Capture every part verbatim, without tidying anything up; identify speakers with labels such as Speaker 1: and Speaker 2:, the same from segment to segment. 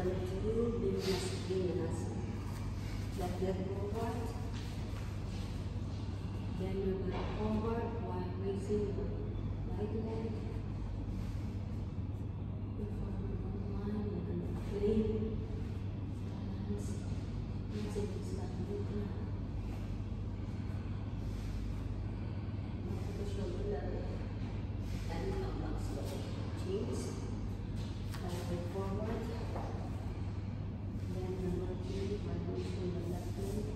Speaker 1: number two, Vinyasa. Left leg forward. Then your back forward while raising your right leg. In front of one line, you're going to play. Balance. Once it is like moving. Look at the shoulder level. And come down slowly. Cheese. Right leg forward. Then number three, while raising your left leg.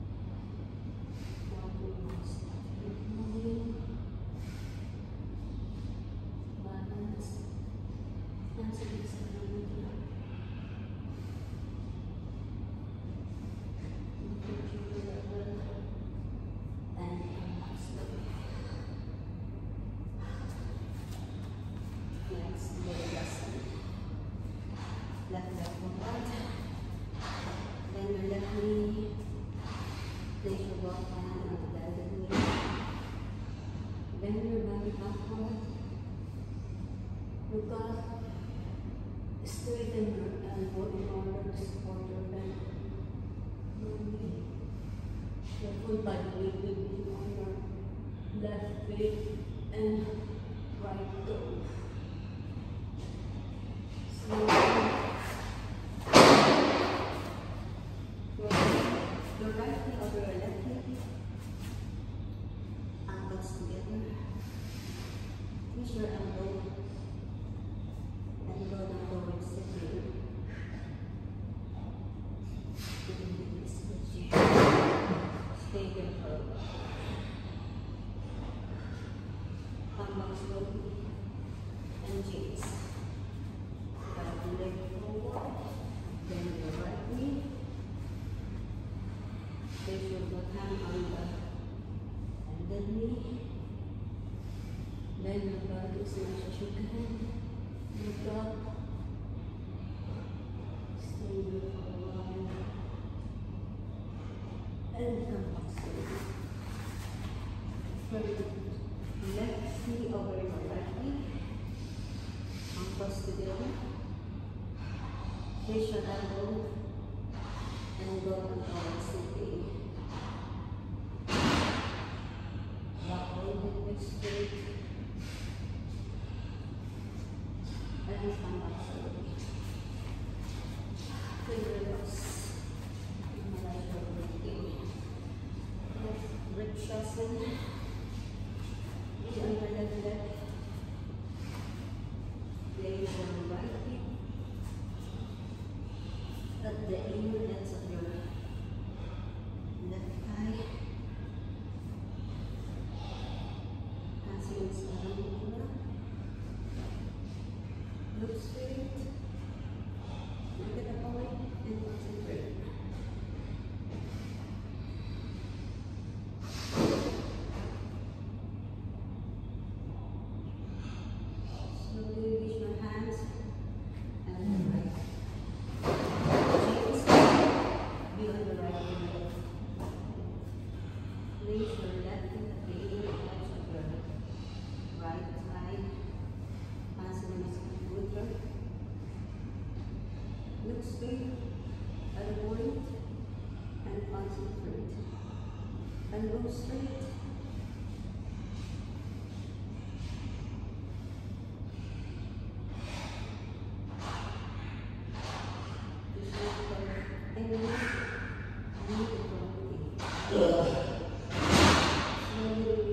Speaker 1: Moving, balance, and so it's a little bit and come slowly. Next, Vinyasa. Left leg forward. Then your left knee. Place your left hand on the bended knee. Bend your body backward. Look up. Straighten your elbow in order to support your bend. Knee. Your full body weight will be on your left leg and right toe. Slowly. Your right knee over your left knee. Ankles together. Twist your elbow and go down towards the knee. Stay here for a while. Come back slowly and gaze. Right leg forward. Bend your right knee. Place your left hand on the bended knee. Bend your body as much as you can. Look up. Stay here for a while. And come back slowly. Very good. Left knee over your right knee. Ankles together. Place your elbow and go down towards the knee. Straight and come back slowly. Finger loss. Vrikshasana. Knee under left leg. Place your right hip at the inner ends of your left thigh. Look straight, look at the point and concentrate. Slowly release your hands and right. Chains be on the right leg. Place your left foot at the inner edge of your right thigh. Look straight at the point and concentrate. And go straight. Just look for any need for moving. Slowly